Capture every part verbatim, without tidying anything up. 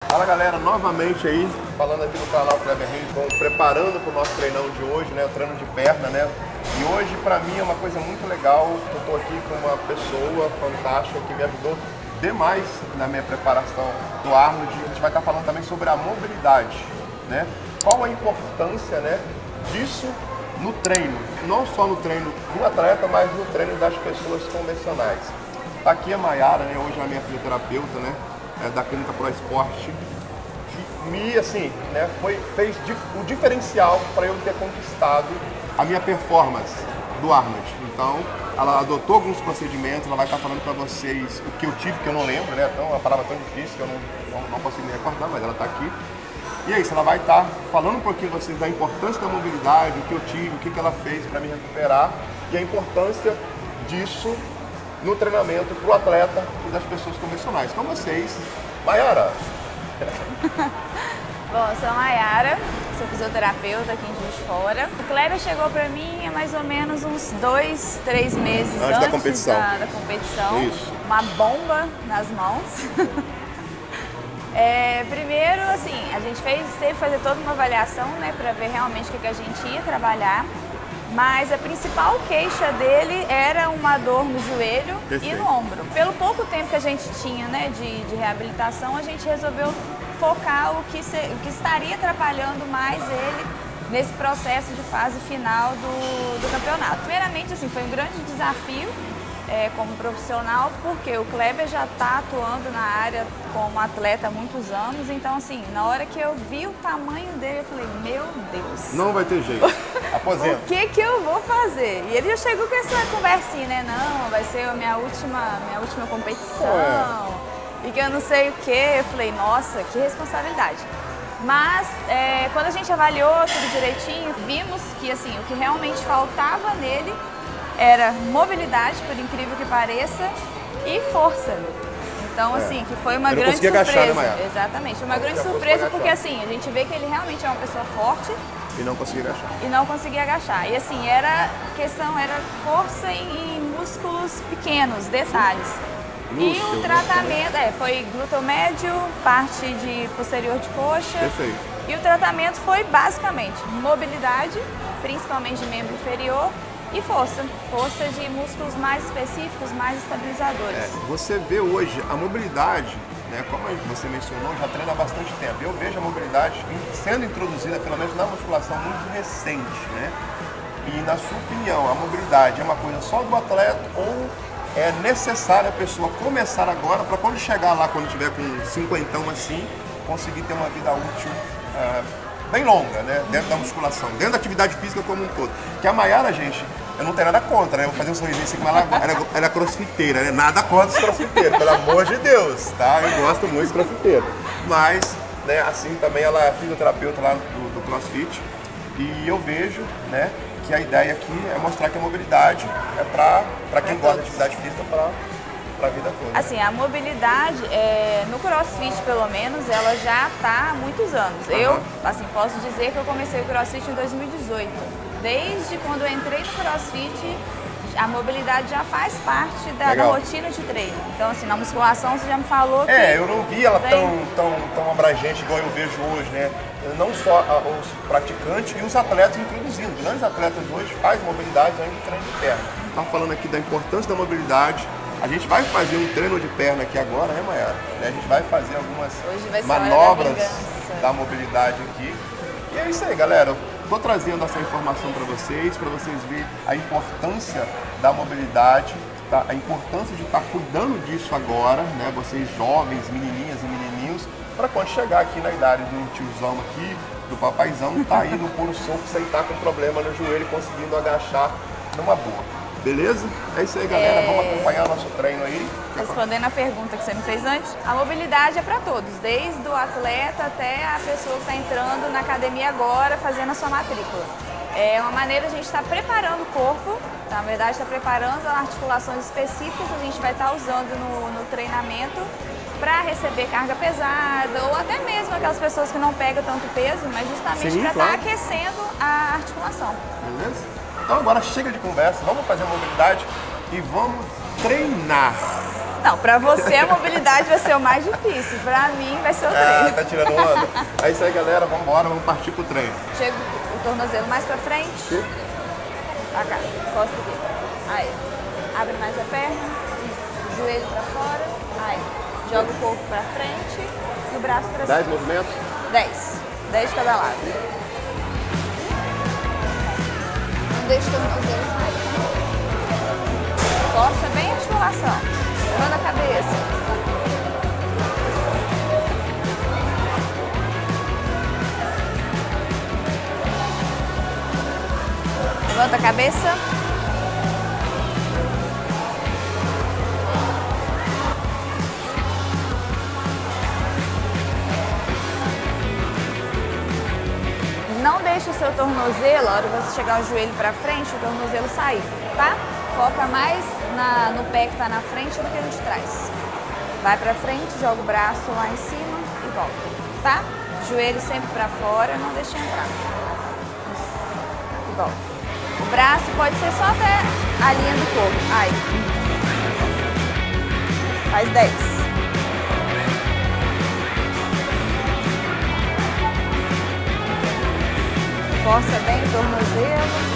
Fala galera, novamente aí, falando aqui no canal Kleber Reis, preparando para o nosso treinão de hoje, né, o treino de perna, né? E hoje para mim é uma coisa muito legal, eu estou aqui com uma pessoa fantástica que me ajudou demais na minha preparação do Arnold. A gente vai estar falando também sobre a mobilidade, né? Qual a importância, né, disso no treino, não só no treino do atleta, mas no treino das pessoas convencionais. Tá aqui a Mayara, né, hoje é a minha fisioterapeuta, né, é da Clínica Pro Esporte, que me, assim, né, foi, fez o diferencial para eu ter conquistado a minha performance do Arnold. Então, ela adotou alguns procedimentos, ela vai estar falando para vocês o que eu tive, que eu não lembro, né, então é uma palavra tão difícil que eu não, não, não consigo me recordar, mas ela está aqui. E é isso, ela vai estar falando um pouquinho para vocês da importância da mobilidade, o que eu tive, o que ela fez para me recuperar e a importância disso no treinamento para o atleta e das pessoas convencionais. Com vocês, Mayara. Bom, eu sou a Mayara, sou fisioterapeuta aqui em Juiz de Fora. O Kleber chegou para mim há mais ou menos uns dois, três meses antes, antes da competição. Da, da competição. Isso. Uma bomba nas mãos. É, primeiro, assim, a gente fez, teve que fazer toda uma avaliação, né, para ver realmente o que, que a gente ia trabalhar, mas a principal queixa dele era uma dor no joelho Perfeito. E no ombro. Pelo pouco tempo que a gente tinha, né, de, de reabilitação, a gente resolveu focar o que, se, o que estaria atrapalhando mais ele nesse processo de fase final do, do campeonato. Primeiramente, assim, foi um grande desafio. É, como profissional, porque o Kleber já está atuando na área como atleta há muitos anos, então assim, na hora que eu vi o tamanho dele, eu falei, meu Deus. Não vai ter jeito, aposenta. O que que eu vou fazer? E ele já chegou com essa conversinha, né, não, vai ser a minha última, minha última competição, é. E que eu não sei o que, eu falei, nossa, que responsabilidade. Mas é, quando a gente avaliou tudo direitinho, vimos que assim, o que realmente faltava nele era mobilidade, por incrível que pareça, e força. Então, é. assim, que foi uma grande surpresa. Agachar, né, Exatamente, uma grande surpresa porque, assim, a gente vê que ele realmente é uma pessoa forte. E não conseguia agachar. E não conseguia agachar. E, assim, era questão, era força em, em músculos pequenos, detalhes. Lúcio, e o tratamento, é, foi glúteo médio, parte de posterior de coxa. Perfeito. E o tratamento foi, basicamente, mobilidade, principalmente de membro inferior, e força, força de músculos mais específicos, mais estabilizadores. É, você vê hoje a mobilidade, né, como você mencionou, já treina há bastante tempo. Eu vejo a mobilidade sendo introduzida, pelo menos na musculação, muito recente, né? E na sua opinião, a mobilidade é uma coisa só do atleta ou é necessário a pessoa começar agora para quando chegar lá, quando tiver com cinquentão assim, conseguir ter uma vida útil uh, bem longa, né? Dentro da musculação, dentro da atividade física como um todo. Que a Mayara, gente, eu não tenho nada contra, né? Eu vou fazer um sorrisinho assim, mas ela, ela, ela é crossfiteira, né? Nada contra os crossfiteiros, pelo amor de Deus, tá? Eu gosto muito de crossfiteiro. Mas, né, assim, também ela é fisioterapeuta lá do, do CrossFit. E eu vejo, né, que a ideia aqui é mostrar que a mobilidade é para quem gosta de atividade física, para a vida toda. Assim, a mobilidade, é, no CrossFit pelo menos, ela já está há muitos anos. Uhum. Eu, assim, posso dizer que eu comecei o CrossFit em dois mil e dezoito. Desde quando eu entrei no CrossFit, a mobilidade já faz parte da, da rotina de treino. Então, assim, na musculação você já me falou que... É, eu não vi ela tem... tão, tão, tão abrangente igual eu vejo hoje, né? Não só os praticantes e os atletas introduzindo. Grandes atletas hoje fazem mobilidade antes do treino de perna. Estamos falando aqui da importância da mobilidade. A gente vai fazer um treino de perna aqui agora, né, Mayara? A gente vai fazer algumas manobras da, da mobilidade aqui. E é isso aí, galera. Estou trazendo essa informação para vocês, para vocês verem a importância da mobilidade, tá? A importância de estar cuidando disso agora, né? Vocês jovens, menininhas e menininhos, para quando chegar aqui na idade do tiozão aqui, do papaizão, tá aí no puro soco, sem estar com problema no joelho, conseguindo agachar numa boa. Beleza? É isso aí, galera. É... Vamos acompanhar o nosso treino aí. Respondendo a pergunta que você me fez antes, a mobilidade é para todos, desde o atleta até a pessoa que está entrando na academia agora, fazendo a sua matrícula. É uma maneira de a gente estar tá preparando o corpo, tá? Na verdade está preparando articulações específicas que a gente vai estar tá usando no, no treinamento para receber carga pesada, ou até mesmo aquelas pessoas que não pegam tanto peso, mas justamente para estar claro. tá aquecendo a articulação. Beleza? Então agora chega de conversa, vamos fazer a mobilidade e vamos treinar. Não, pra você a mobilidade vai ser o mais difícil, pra mim vai ser o treino. Ah, tá tirando onda? É isso aí, galera, vamos embora, vamos partir pro treino. Chega o tornozelo mais pra frente. Sim. Pra cá, encosta aqui. Aí, abre mais a perna, isso. Joelho pra fora, aí. Joga o corpo pra frente e o braço pra cima. dez movimentos? dez. dez de cada lado. Não deixa o tornozelo sair. Força bem a articulação. Levanta a cabeça. Levanta a cabeça. Não deixe o seu tornozelo, a hora que você chegar o joelho para frente, o tornozelo sair, tá? Foca mais na, no pé que está na frente do que no de trás. Vai para frente, joga o braço lá em cima e volta, tá? Joelho sempre para fora, não deixe entrar. Isso. E volta. O braço pode ser só até a linha do corpo. Aí. Faz dez. Força bem o tornozelo.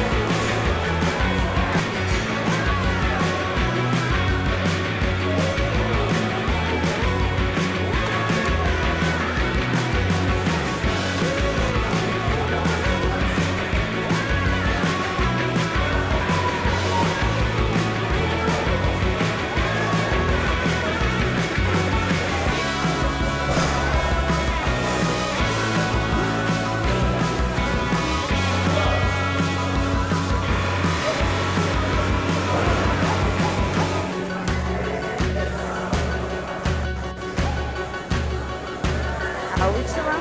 A última.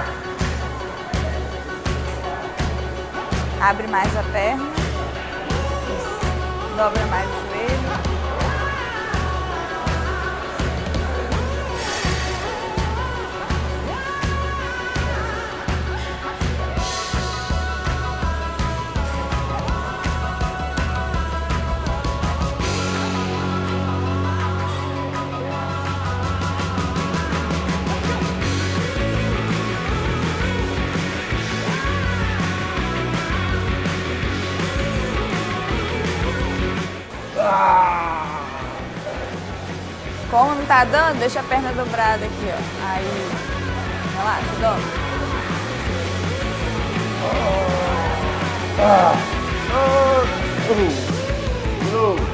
Abre mais a perna. Isso. Dobra mais o joelho. Como não tá dando, deixa a perna dobrada aqui, ó. Aí, relaxa, dobra. Ah. Oh. Uh. Uh.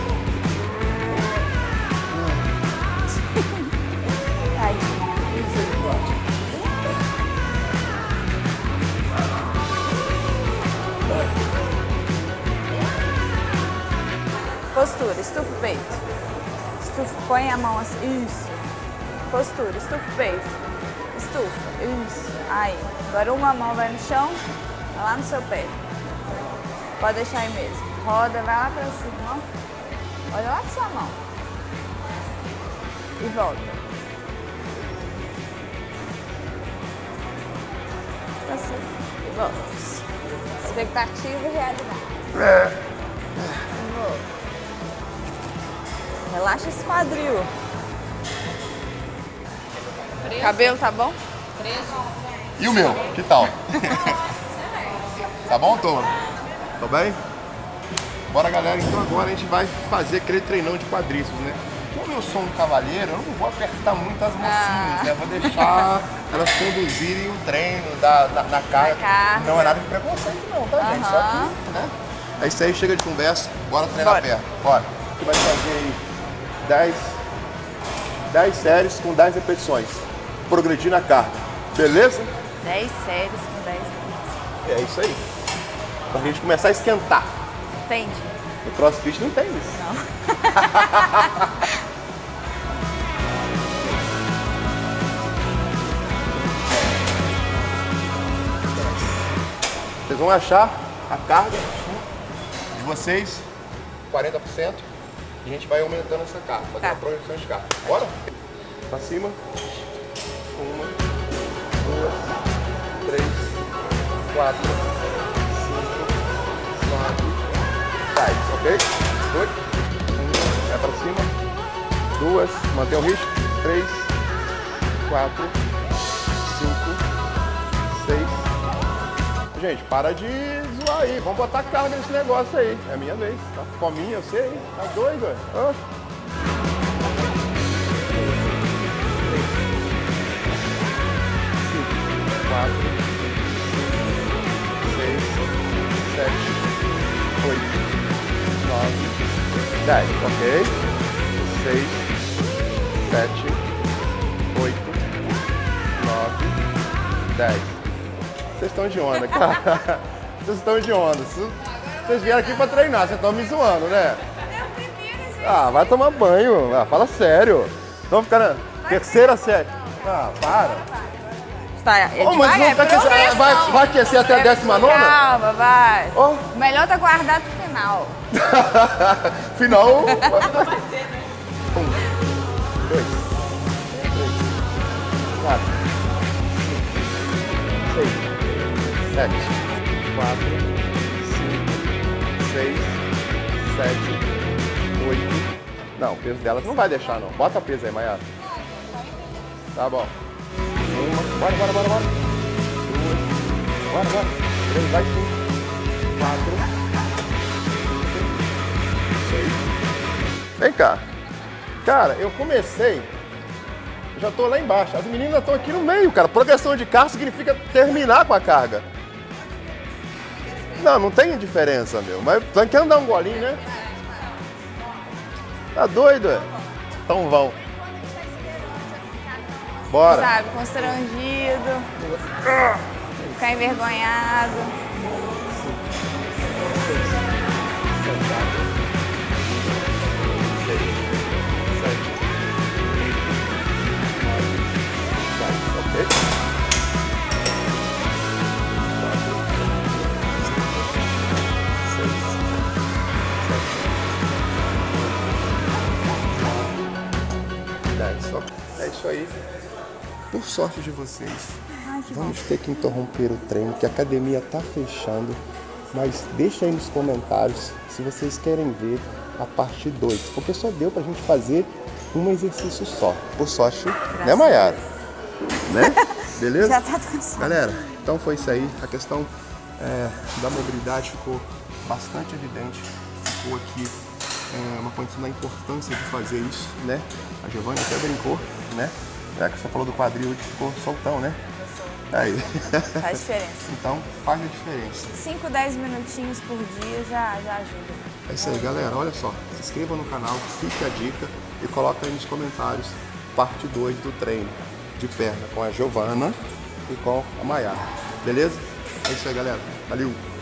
Postura, estufa o peito. Estufa, põe a mão assim. Isso. Postura, estufa o peito. Estufa. Isso. Aí. Agora uma mão vai no chão, vai lá no seu pé. Pode deixar aí mesmo. Roda, vai lá pra cima, ó. Olha lá com sua mão. E volta. Assim. E volta. Expectativa e realidade. Relaxa esse quadril. Preso. Cabelo tá bom? Preso. E o meu? Que tal? Tá bom, Tô? Tô bem? Bora, galera. Então agora a gente vai fazer aquele treinão de quadríceps, né? Como eu sou um cavalheiro, eu não vou apertar muito as mocinhas, ah. né? Vou deixar elas conduzirem o treino da, da, da carga. carga. Não é nada de preconceito não, tá, uhum. gente? Só que, né? É isso aí, chega de conversa. Bora treinar a perna. Bora. A gente vai fazer aí dez, dez séries com dez repetições. Progredir na carga. Beleza? dez séries com dez repetições. É isso aí. Pra gente começar a esquentar. Entende? No CrossFit não tem isso. Não. Vocês vão achar a carga de vocês, quarenta por cento, e a gente vai aumentando essa carga, fazendo tá. a projeção de carga. Bora? Pra cima. Uma, duas, três, quatro, cinco, quatro, seis, ok? Dois. Um, vai pra cima. duas, mantém o ritmo, três, quatro, cinco, seis. Gente, para de zoar aí, vamos botar carga nesse negócio aí. É a minha vez, tá? Fominha, eu sei, tá doido, velho. Ah. quatro, seis, sete, oito, nove, dez, ok? seis, sete, oito, nove, dez. Vocês estão de onda, cara. Vocês estão de onda. Vocês vieram aqui pra treinar, vocês estão me zoando, né? Ah, vai tomar banho. Ah, fala sério. Vamos ficar na terceira série. Ah, para. Tá, é oh, mas devagar, não tá é aquecer, vai, vai aquecer até a décima nona? Calma, vai. Oh. O melhor tá guardado pro final. Final. Um, dois, três, quatro, cinco, seis, sete, quatro, cinco, seis, sete, oito. Não, o peso delas não vai deixar, não. Bota peso aí, Maiara. Tá bom. Uma, bora, bora, bora, bora. Duas, bora, bora. Três, vai, cinco. Quatro, cinco, seis. Vem cá. Cara, eu comecei, já tô lá embaixo. As meninas estão aqui no meio, cara. Progressão de carga significa terminar com a carga. Não, não tem diferença, meu. Mas quer dar um golinho, né? Tá doido, é? Então vão. Bora. Sabe, constrangido, ficar envergonhado. É isso aí. Por sorte de vocês, Ai, vamos ter que interromper o treino, que a academia está fechando. Mas deixa aí nos comentários se vocês querem ver a parte dois, porque só deu pra gente fazer um exercício só. Por sorte, Graças né, Maiara? Né? Beleza? Já tá cansado. Galera, então foi isso aí. A questão é, da mobilidade ficou bastante evidente. Ficou aqui é, uma condição da importância de fazer isso, né? A Giovana até brincou, né? Já que você falou do quadril que ficou soltão, né? Aí. Faz diferença. Então, faz a diferença. cinco, dez minutinhos por dia já, já ajuda. É isso aí, galera. Olha só. Se inscreva no canal, fique a dica e coloca aí nos comentários parte dois do treino de perna com a Giovana e com a Maiara. Beleza? É isso aí, galera. Valeu!